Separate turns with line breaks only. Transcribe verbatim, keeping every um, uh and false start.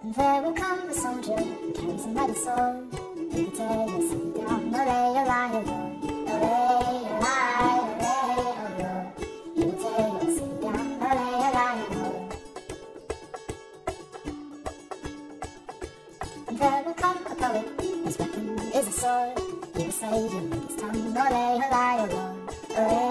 And there will come a soldier who carries a mighty sword. He will tell you, sit down, ole, ole, ole, ole, ole, ole, ole. He will tell you, sit down, ole, ole, ole. And there will come a poet, whose weapon is a sword. He will say to you, it's time, ole, ole, ole, ole.